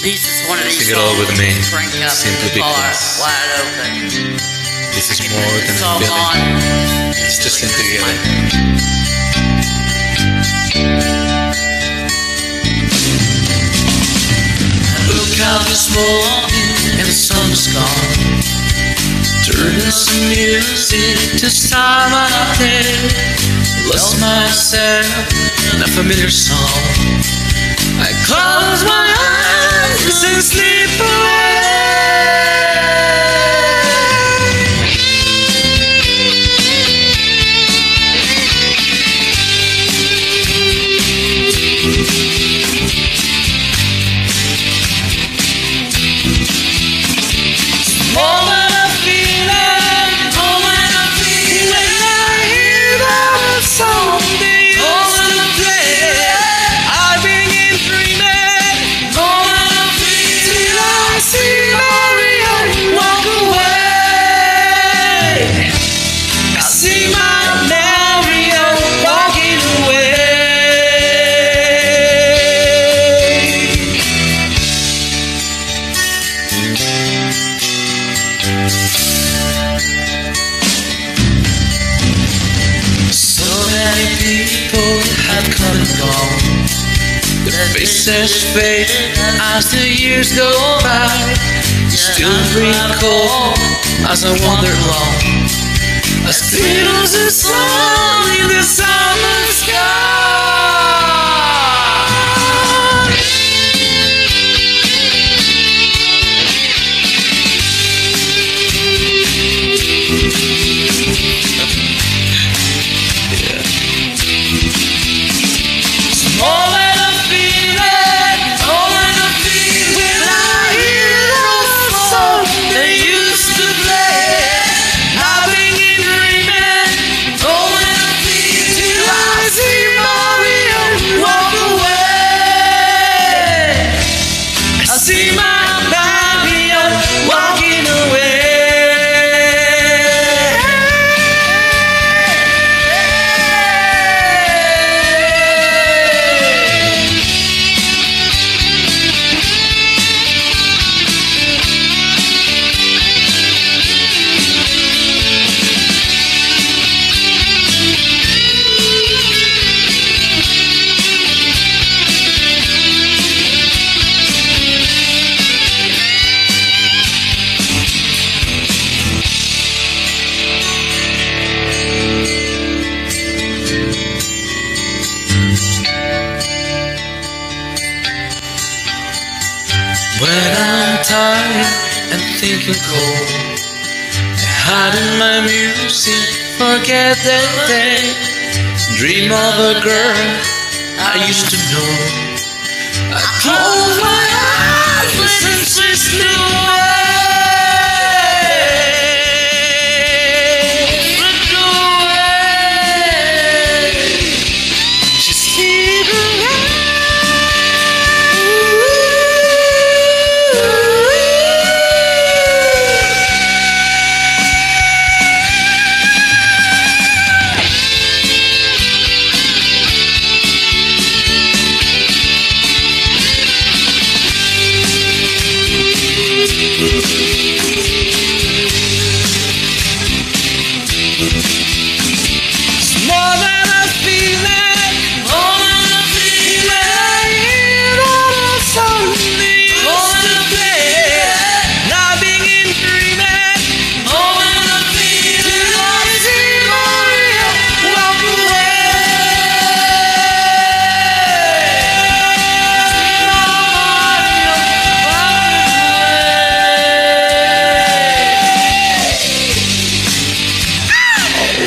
This is one of these Sing it all with me, crank up simply the bar because wide open. this is more than a Song on. feeling. It's just in together. Look out this morning and the sun's gone. Turning some music to start my day. Lost myself in a familiar song. I close my eyes and sleep away. People have come and gone. Their faces fade as the years go by. Still recall as I wander along. I still the song in the summer sky. When I'm tired and thinking cold, I hide in my music, forget the day. Dream of a girl I used to know. I close my eyes and twist away. Look away. Just keep away.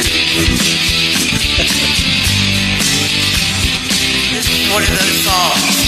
One of those songs